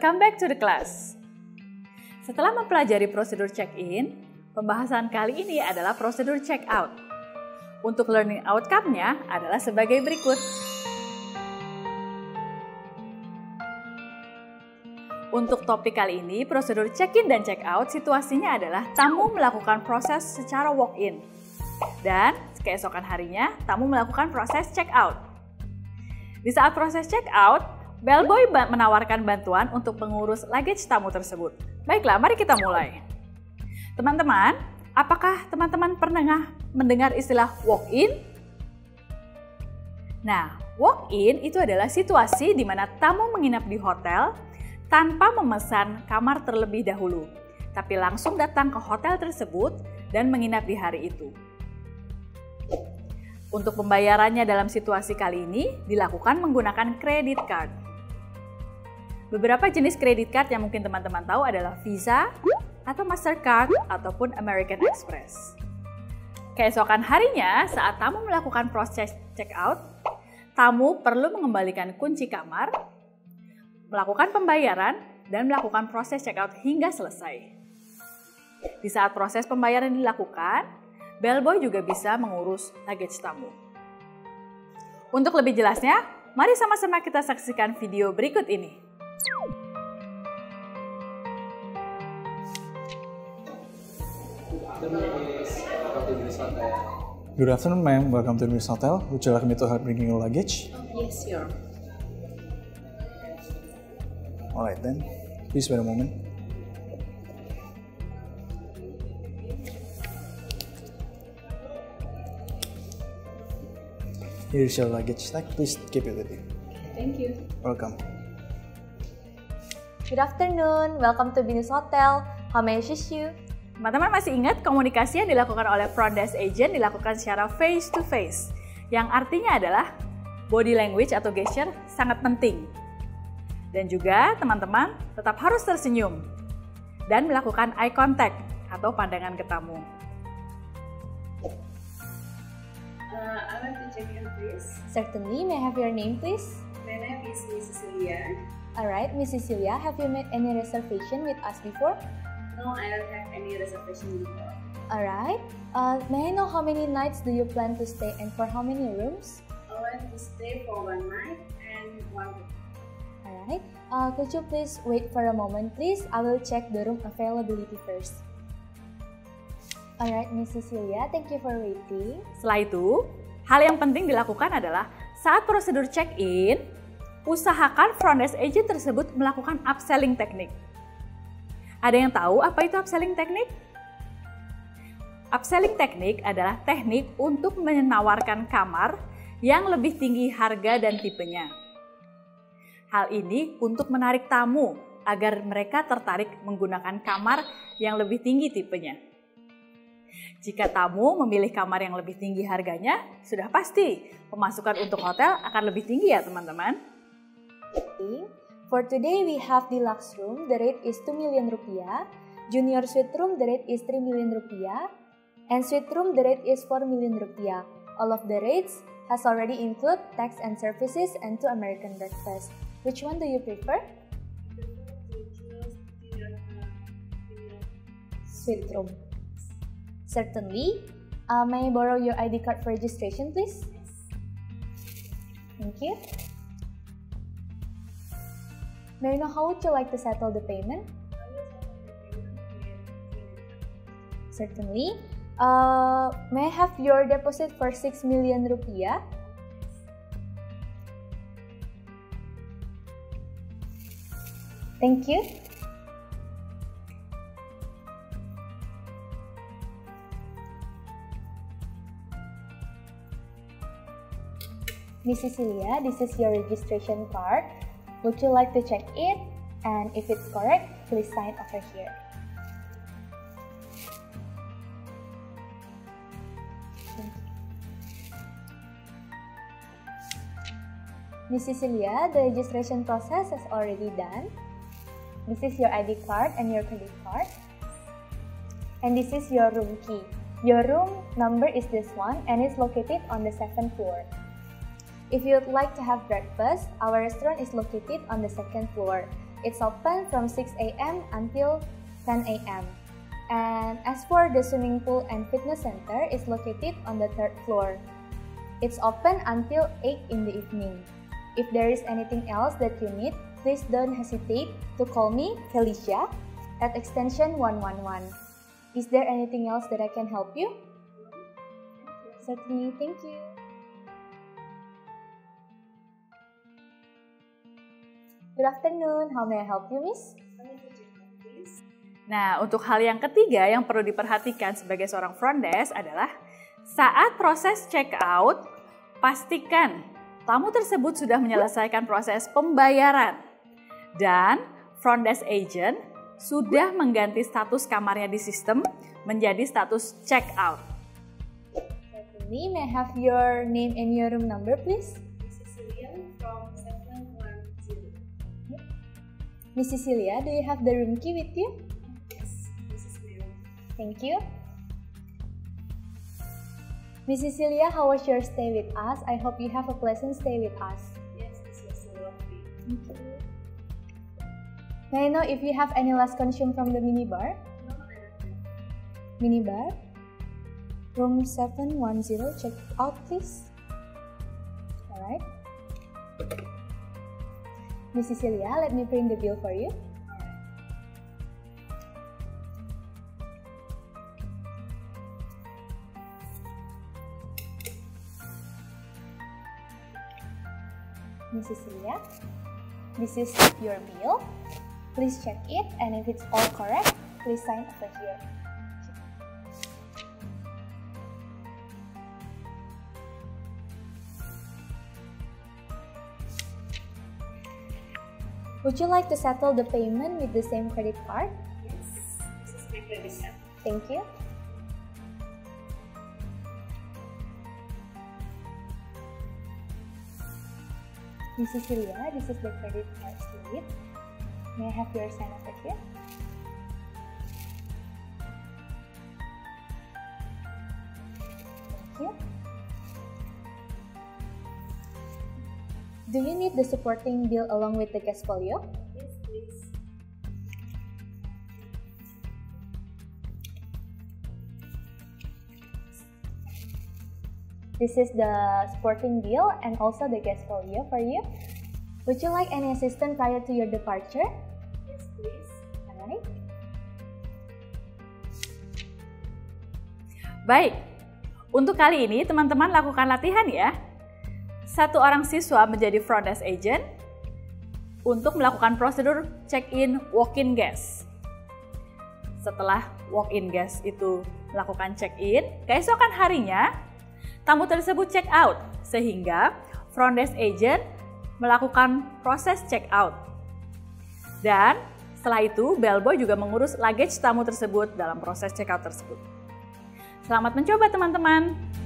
welcome back to the class. Setelah mempelajari prosedur check-in, pembahasan kali ini adalah prosedur check-out. Untuk learning outcome-nya adalah sebagai berikut. Untuk topik kali ini, prosedur check-in dan check-out situasinya adalah tamu melakukan proses secara walk-in. Dan keesokan harinya, tamu melakukan proses check-out. Di saat proses check-out, bellboy menawarkan bantuan untuk mengurus luggage tamu tersebut. Baiklah, mari kita mulai. Teman-teman, apakah teman-teman pernah mendengar istilah walk-in? Nah, walk-in itu adalah situasi di mana tamu menginap di hotel tanpa memesan kamar terlebih dahulu, tapi langsung datang ke hotel tersebut dan menginap di hari itu. Untuk pembayarannya dalam situasi kali ini dilakukan menggunakan credit card. Beberapa jenis credit card yang mungkin teman-teman tahu adalah Visa, atau Mastercard, ataupun American Express. Keesokan harinya saat tamu melakukan proses check-out, tamu perlu mengembalikan kunci kamar, melakukan pembayaran, dan melakukan proses check-out hingga selesai. Di saat proses pembayaran dilakukan, bellboy juga bisa mengurus luggage tamu. Untuk lebih jelasnya, mari sama-sama kita saksikan video berikut ini. Good afternoon, ma'am. Welcome to Miss Hotel. Would you like me to help bringing your luggage? Yes, sure. Alright then. Please wait a moment. Here's your luggage tag. Please keep it with you. Thank you. Welcome. Good afternoon, welcome to Binus Hotel. How may I assist you? Teman-teman masih ingat komunikasi yang dilakukan oleh front desk agent dilakukan secara face to face, yang artinya adalah body language atau gesture sangat penting. Dan juga teman-teman tetap harus tersenyum dan melakukan eye contact atau pandangan ke tamu. I want to check in, please. Certainly, may I have your name please? My name is Miss Cecilia. Alright, Miss Cecilia, have you made any reservation with us before? No, I don't have any reservation before. Alright, may I know how many nights do you plan to stay and for how many rooms? I want to stay for 1 night and 1 room. Alright, could you please wait for a moment please? I will check the room availability first. Alright, Miss Cecilia, thank you for waiting. Setelah itu, hal yang penting dilakukan adalah saat prosedur check-in, usahakan front desk agent tersebut melakukan upselling teknik. Ada yang tahu apa itu upselling teknik? Upselling teknik adalah teknik untuk menawarkan kamar yang lebih tinggi harga dan tipenya. Hal ini untuk menarik tamu agar mereka tertarik menggunakan kamar yang lebih tinggi tipenya. Jika tamu memilih kamar yang lebih tinggi harganya, sudah pasti pemasukan untuk hotel akan lebih tinggi ya teman-teman. For today, we have deluxe room, the rate is 2 million rupiah. Junior suite room, the rate is 3 million rupiah. And suite room, the rate is 4 million rupiah. All of the rates has already include tax and services and 2 American breakfast. Which one do you prefer? Suite room. Certainly. May I borrow your ID card for registration, please? Thank you. May I know how would you like to settle the payment? Certainly. May I have your deposit for 6 million rupiah? Thank you. Miss Cecilia, this is your registration card. Would you like to check it? And if it's correct, please sign over here. Miss Cecilia, the registration process is already done. This is your ID card and your credit card. And this is your room key. Your room number is this one and it's located on the 7th floor. If you'd like to have breakfast, our restaurant is located on the 2nd floor. It's open from 6 a.m. until 10 a.m. And as for the swimming pool and fitness center, is located on the 3rd floor. It's open until 8 in the evening. If there is anything else that you need, please don't hesitate to call me, Felicia, at extension 111. Is there anything else that I can help you? Certainly, thank you. Good afternoon, how may I help you, Miss? Nah, untuk hal yang ketiga yang perlu diperhatikan sebagai seorang front desk adalah saat proses check out, pastikan tamu tersebut sudah menyelesaikan proses pembayaran dan front desk agent sudah mengganti status kamarnya di sistem menjadi status check out. Certainly, may I have your name and your room number, please? Mrs. William from 710. Miss Cecilia, do you have the room key with you? Yes, Mrs. William. Thank you. Miss Cecilia, how was your stay with us? I hope you have a pleasant stay with us. Yes, this was so lovely. Thank you. May I know if you have any last consume from the minibar? No, I don't know. Minibar? Room 710, check out please. Alright. Miss Cecilia, let me print the bill for you. Miss Cecilia, this is your bill. Please check it, and if it's all correct, please sign over here. Would you like to settle the payment with the same credit card? Yes, this is my credit card. Thank you. Miss Cecilia, this is the credit card slip. May I have your sign over here? Thank you. Do you need the supporting bill along with the cash folio? Yes, please. This is the supporting bill and also the cash folio for you. Would you like any assistance prior to your departure? Yes, please. Alright. Baik, untuk kali ini teman-teman lakukan latihan ya. Satu orang siswa menjadi front desk agent untuk melakukan prosedur check-in walk-in guest. Setelah walk-in guest itu melakukan check-in, keesokan harinya tamu tersebut check out sehingga front desk agent melakukan proses check out. Dan setelah itu bellboy juga mengurus luggage tamu tersebut dalam proses check out tersebut. Selamat mencoba teman-teman.